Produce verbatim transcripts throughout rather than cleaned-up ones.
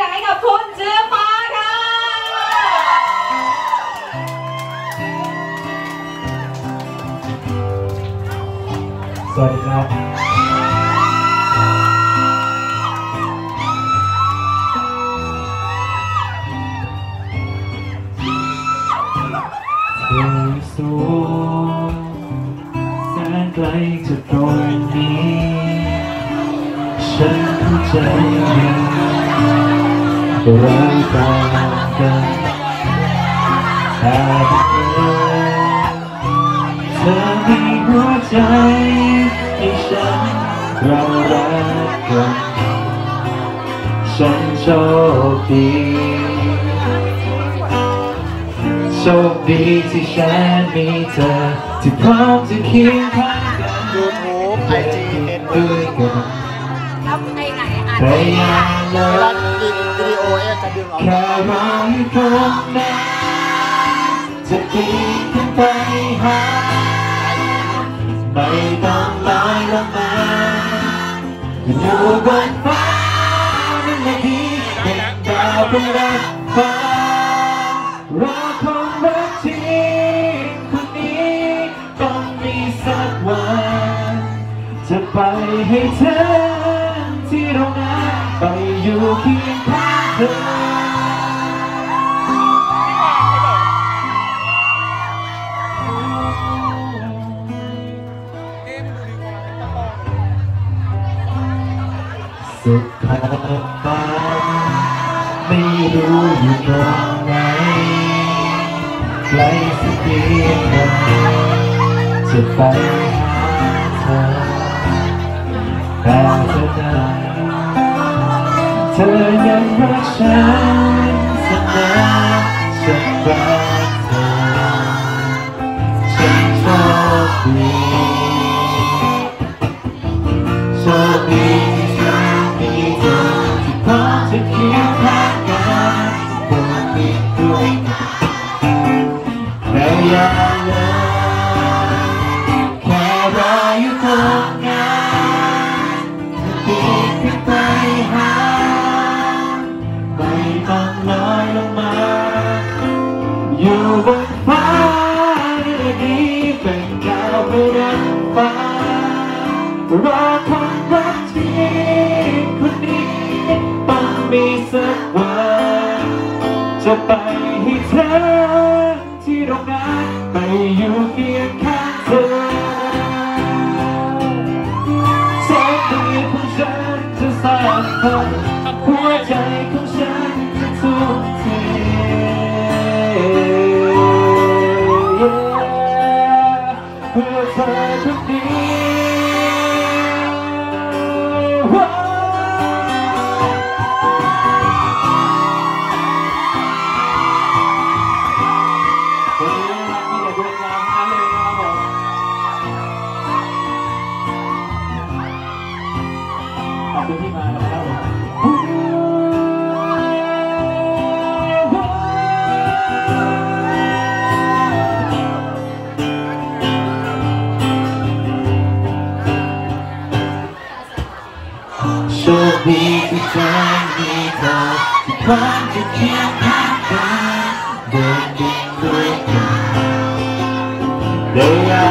ให้กับคุณเจือฟ้าค่ะสวัสดีครับเธอสูงแสนไกลจากตรงนี้ฉันเข้าใจยังเราต่างกันแต่เธอมีหัวใจให้ฉันเรารักกันฉันโชคดีโชคดีที่ฉันมีเธอที่พร้อมจะเคียงข้างกันยูทูบไอจีเฟซบุ๊ด้วยกกันแล้วไปไหนอ่ะพยายามเลเวลาย วิดีโอเอจะดึงออกแค่รออยู่ตรงนั้นจะปีนขึ้นไปหาไม่ต้องลอยลงมาอยู่บนฟ้านั่นแหละที่เป็นดาวบนรักฟ้ารอคงรักที่คนนี้ต้องมีสักวันจะไปให้เธอที่ตรงนั้นไปอยู่เคียงข้างเธอสุดขอบฟ้าไม่รู้อยู่ตรงไหนไกลสักเพียงใดจะไปหาเธอแต่เธอนั้นเธอยังรักฉันเสมอฉันรักเธอฉันโชคดีโชคดีที่ฉันมีเธอที่พร้อมจะเคียงข้างกันบนปีกด้วยแต่อย่าเลยแค่รออยู่ตรงนั้นจะปีนขึ้นไปหาไม่ต้องลอยลงมาอยู่บนฟ้าได้ดีเป็นดาวบนรักฟ้ารอคนรักที่คนนี้ต้องมีสักวันจะไปให้เธอที่ตรงนั้นไปอยู่เคียงข้างเธอแสงเดือนของฉันจะสร้างฝันหัวใจของฉันจะทุ่มเทเพื่อเธอทุกทีขอบคุณที่มานะครับโชคดีที่ฉันมีเธอที่พร้อมจะเคียงข้างกันเดินดินด้วยกันได้อย่า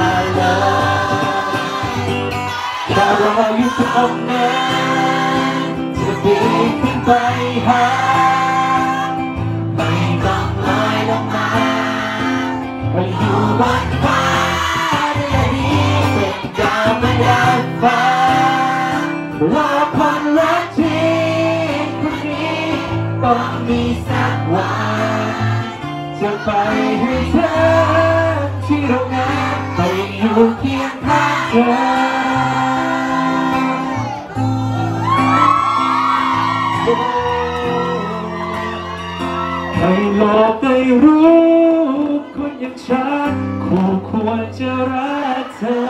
เลยแค่รออยู่ตรงนั้นจะปีนขึ้นไปหาไม่ต้องลอยลงมาไปอยู่บนฟ้าได้ดีเป็นดาวบนดาดฟ้ารอคนรักที่คนนี้ต้องมีสักวันจะไปให้เธอที่ตรงนั้นไปอยู่เคียงข้างเธอให้โลกได้รู้คนอย่างฉันคู่ควรจะรักเธอ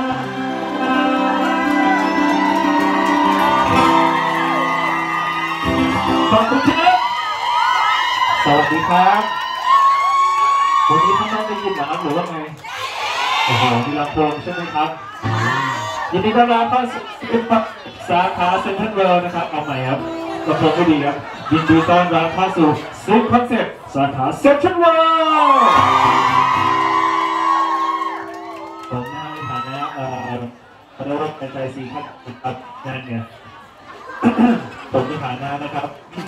ขอบคุณครับสวัสดีครับวันนี้ท่านได้ยินเหรอครับหรือว่าไงโอ้โหมีลำโพงใช่ไหมครับยินดีต้อนรับเข้าสู่สาขาเซ็นทรัลเวิลด์นะครับเอาใหม่ครับลำโพงไม่ดีครับยินดีต้อนรับเข้าสู่ซิงคอนเซ็ปต์สาขาเซ็นทรัลเวิลด์ผมหน้าในฐานะเอ่อประธานเป็นใจซีครับครับนั่นเนี่ยผมในฐานะนะครับ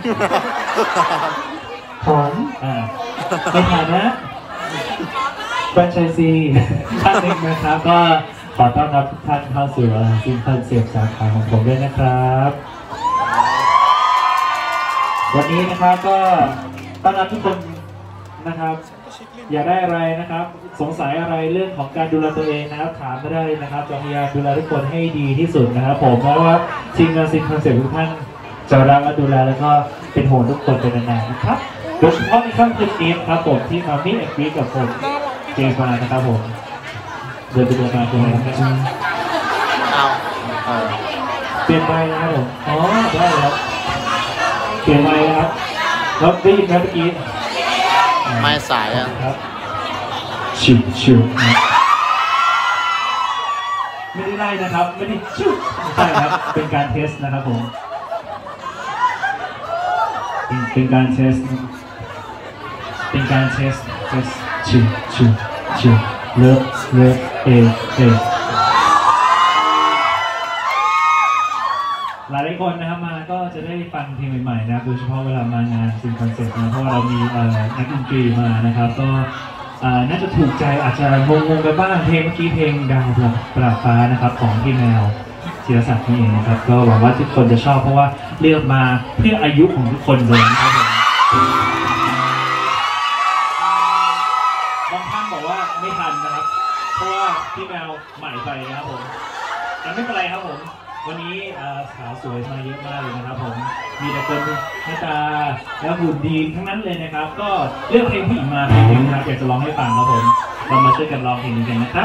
ผมอ่าในฐานะแฟรนไชส์ซีท่านหนึ่งนะครับก็ขอต้อนรับทุกท่านเข้าสู่ซิงคอนเซ็ปต์สาขาของผมด้วยนะครับวันนี้นะครับก็ต้อนรับทุกคนนะครับอยากได้อะไรนะครับสงสัยอะไรเรื่องของการดูแลตัวเองนะครับถามมาได้นะครับจะพยายามดูแลทุกคนให้ดีที่สุดนะครับผมเพราะว่าทีมงานซิงคอนเซ็ปต์ทุกท่านจะรักและดูแลแล้วก็เป็นห่วงทุกคนเป็นนานๆนะครับโดยเฉพาะในค่ำคืนนี้ครับผมที่มามีเอ็กซ์กับผมเจมส์มานะครับผมเดินไปดูมาตัวไหนนะครับเอาเปลี่ยนไปนะครับผมอ๋อได้แล้วเปลี่ยนไปนะครับแล้วได้ยินไหมเมื่อกี้ไม่สายอ่ะครับชิวชิวไม่ได้ไล่นะครับไม่ได้ชิวใช่ครับเป็นการเทสนะครับผมเป็นการเทสเป็นการเทสเทสชิวชิวชิวเลิฟเลิฟเอเอหลายคนนะครับมาก็จะได้ฟังเพลงใหม่ๆนะครับโดยเฉพาะเวลามางานซิงคอนเสิร์ตนะเพราะว่าเรามีนักดนตรีมานะครับก็น่าจะถูกใจอาจจะงงๆไปบ้างเพลงเมื่อกี้เพลงดาวปราบฟ้านะครับของพี่แมวธีรศักดิ์นี่เองนะครับก็หวังว่าทุกคนจะชอบเพราะว่าเลือกมาเพื่ออายุของทุกคนเลยนะครับผมบางท่านบอกว่าไม่ทันนะครับเพราะว่าพี่แมวใหม่ไปนะครับผมแต่ไม่เป็นไรครับผมวันนี้สาวสวยมาเยอะมากเลยนะครับผมมีแต่คนหน้าตาและหุ่นดีทั้งนั้นเลยนะครับก็เลือกเพลงผู้หญิงมาเพลงนึงนะครับอยากจะร้องให้ฟังครับผมเรามาช่วยกันร้องเพลงนี้กันนะครับ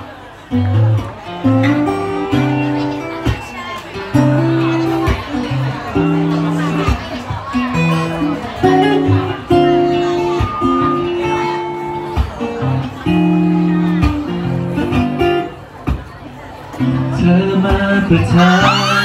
เธอมาเพื่อเธอ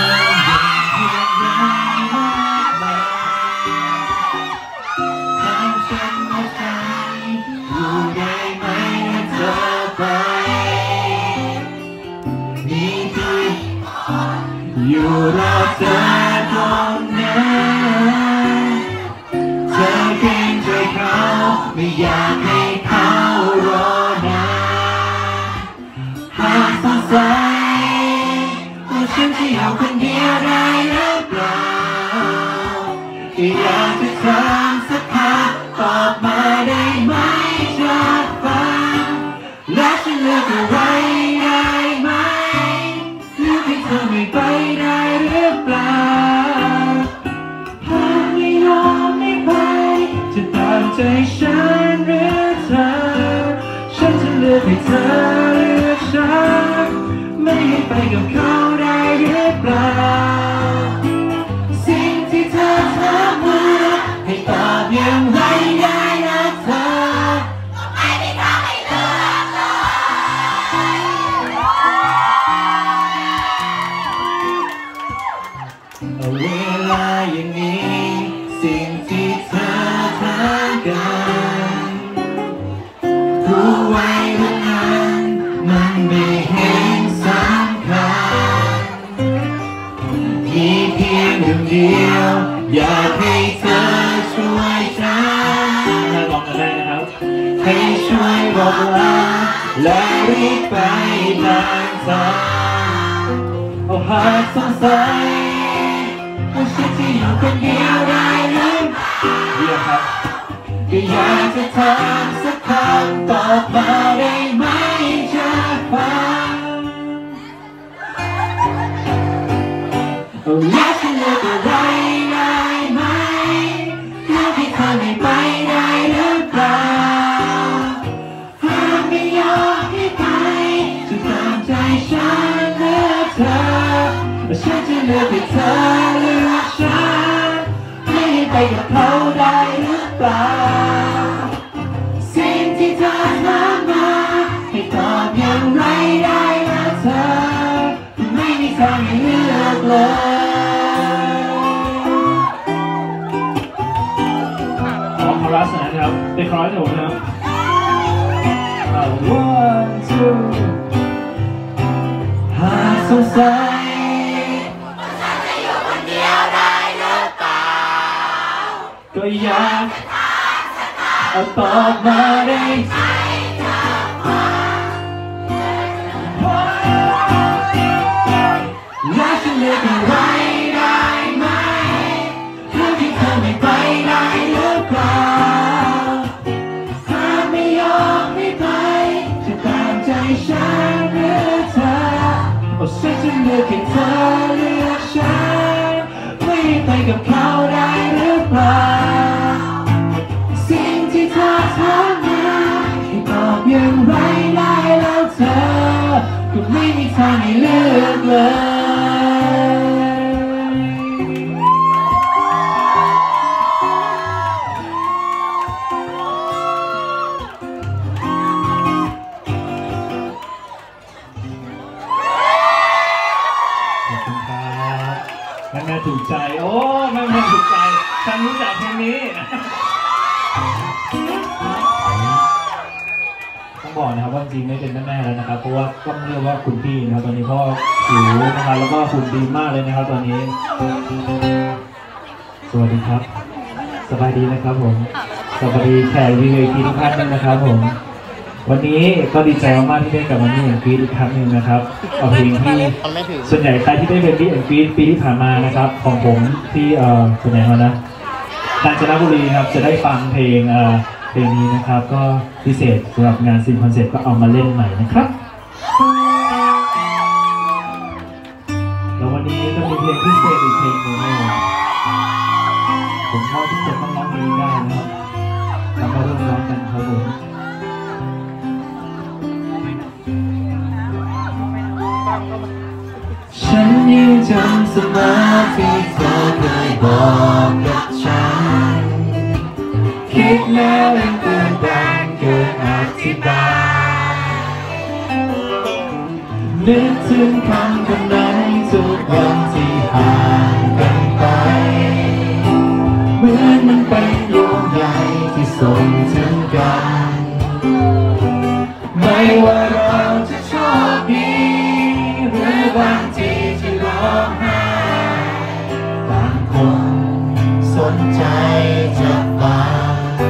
อยู่รอเธอตรงนั้นเธอเกรงใจเขาไม่อยากให้เขารอนานหากสงสัยว่าฉันจะอยู่คนเดียวได้หรือเปล่าก็อยากจะถามสักคำตอบมาได้ไหมจากฟังและฉันเลือกอะไรได้ไหมเลือกให้เธอไม่ไปได้หรือเปล่าหากไม่ยอมไม่ไปจะตามใจฉันหรือเธอฉันจะเลือกให้เธอเลือกฉันไม่ให้ไปกับเขาได้หรือเปล่าสิ่งที่เธอถามมาให้ตอบอย่างไรได้นะเธอไม่ได้ทำให้เลือกเลยเวลาอย่างนี้สิ่งที่เธอถามกันรู้ไว้ว่านั้นมันไม่เห็นสำคัญมีเพียงหนึ่งเดียวอยากให้เธอช่วยฉันถ้าลองกันได้นะครับให้ช่วยบอกลาและรีบไปทางเธอเอาหากสงสัยว่าฉันจะอยู่คนเดียวได้หรือเปล่าเยี่ยมครับก็อยากจะถามสักคำตอบมาได้ไหมจากฟังและฉันเลือกอะไรได้ไหมเลือกให้เธอไม่ไปได้หรือเปล่าหากไม่ยอมให้ไปจะตามใจฉันเลือกเธอฉันจะเลือกให้เธอเลือกฉันไม่ให้ไปกับเขาได้หรือเปล่าสิ่งที่เธอถามมาให้ตอบอย่างไรได้นะเธอไม่มีทางให้เลือกเลยสนะครับเป็นคอร์สผมนะครับ one two หากสงสัยฉันจะอยู่คนเดียวได้หรือเปล่าก็อยากเอาตอบมาได้ใจเธอฟังและฉันเลือกอะไรได้ไหมเพื่อที่เธอไม่ไปได้หรือเปล่าถ้าไม่ยอมไม่ไปจะตามใจฉันหรือเธอโอ้ฉันจะเลือกให้เธอเลือกฉันไม่ไปกับเขาได้หรือเปล่าสิ่งที่เธอถามมาให้ตอบอย่างไรได้แล้วเธอก็ไม่มีทางให้เลือกเลยแม่ถูกใจโอ้แม่แม่ถูกใจฉันรู้จักเพลงนี้ต้องบอกนะครับว่าจริงไม่เป็นแม่แม่แล้วนะครับเพราะว่าต้องเรียกว่าคุณพี่นะครับตอนนี้พ่อผิวนะครับแล้วก็หุ่นดีมากเลยนะครับตอนนี้สวัสดีครับสบายดีนะครับผมสวัสดีแขก วี ไอ พี ทุกท่านนะครับผมวันนี้ก็ดีใจมากที่ได้กลับมาที่แอนฟีดอีกครั้งหนึ่งนะครับเอาเพลงที่ส่วนใหญ่ใครที่ได้เป็นที่แอนฟีดปีที่ผ่านมานะครับของผมที่เอ่อส่วนใหญ่มานะกาญจนบุรีครับจะได้ฟังเพลงเอ่อเพลงนี้นะครับก็พิเศษสำหรับงานซิมคอนเซ็ปต์ก็เอามาเล่นใหม่นะครับแล้ววันนี้ก็มีเพลงพิเศษอีกเพลงหนึ่งผมว่าทุกคนต้องร้องเพลงได้นะครับเรามาเริ่มร้องกันครับผมฉันยังจำเสมอที่เธอเคยบอกกับฉันคิดแล้วยังตื่นเต้นเกินอธิบายนึกถึงคำคำนั้นทุกวันที่ห่างกันไปเหมือนมันเป็นดวงใหญ่ที่ส่งถึงกันไม่ว่าเราจะโชคดีหรือบางทีที่ร้องไห้ต่างคนสนใจจะฟัง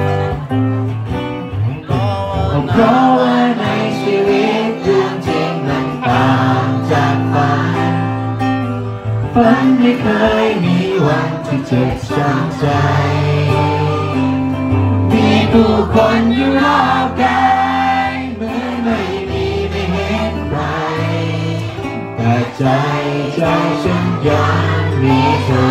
เพราะว่าในชีวิตเรื่องจริงมันต่างจากฝันฝันไม่เคยมีวันที่เจ็บช้ำใจมีผู้คนอยู่รอบกายเหมือนไม่มีไม่เห็นใครแต่ใจใจฉันยังมีเธอ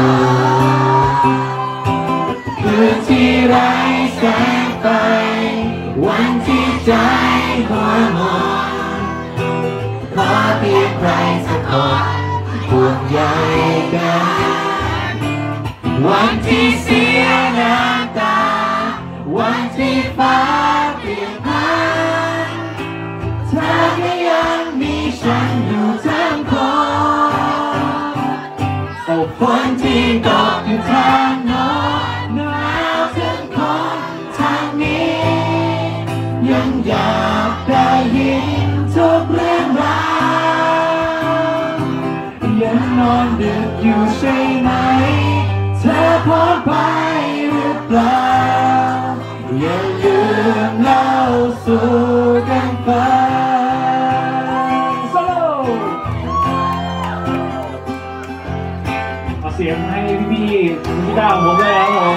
คือที่ไร้แสงไฟวันที่ใจหัวหมดขอเพียงใครสักคนห่วงใยกันวันที่เสียน้ำตาวันที่ฟ้าเปลี่ยนพันเธอก็ยังมีฉันอยู่ทั้งคนโอ้ฝนที่ตกอยู่ทางโน้นหนาวถึงคนทางนี้ยังอยากได้ยินทุกเรื่องราวยังนอนดึกอยู่ใช่ไหมเธอพอไปหรือเปล่าอย่าลืมเล่าสู่กันฟังโซโล่เอาเสียงให้พี่ๆพี่ดาวผมเลยครับผม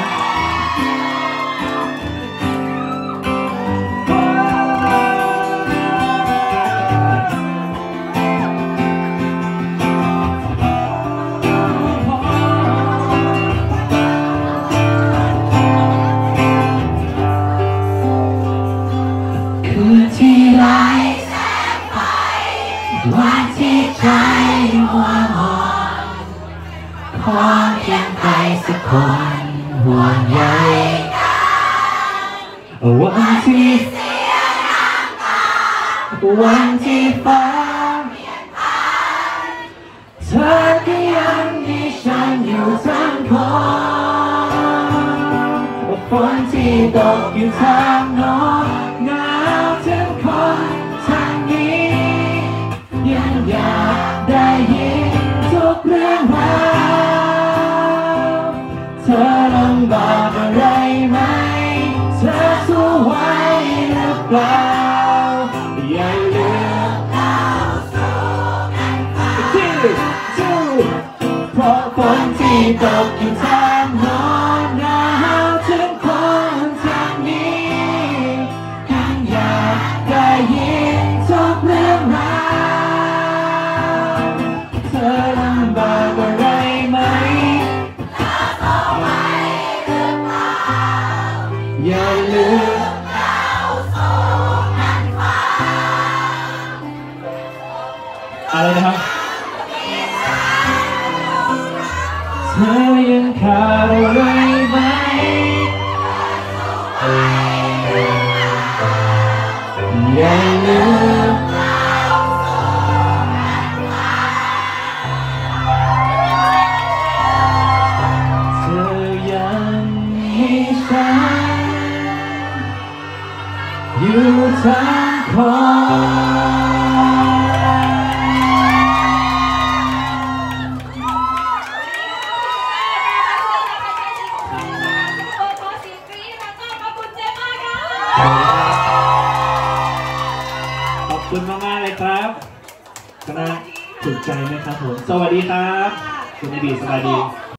วันที่ใจหัวหมดขอเพียงใครสักคนห่วงใยกันวันที่เสียน้ำตาวันที่ฟ้าเปลี่ยนพันเธอก็ยังมีฉันอยู่ทั้งคนฝฝนที่ตกอยู่ทางโน้นหนาวถึงคนทางนี้ยังอยากได้ยินทุกเรื่องราวเธอลำบากอะไรไหมเธอสู้ไหวหรือเปล่าอย่าลืมเราสู้กันไปที่จู่เพราะฝนที่ตกอยู่ทางโน้นหนาวถึงคนทางนี้ยังอยากได้ยินทุกเรื่องราวเธอลำบากอะไรไหมอย่าลืมเราสู้กันไปอะไรนะครับเธอยังขาดอะไรไหมอย่าลืมเธอยังมีฉันอยู่ทั้งคนขอบคุณมาก ๆ เลยครับคณะถูกใจไหมครับผม สวัสดีครับ คุณไอบีสวัสดี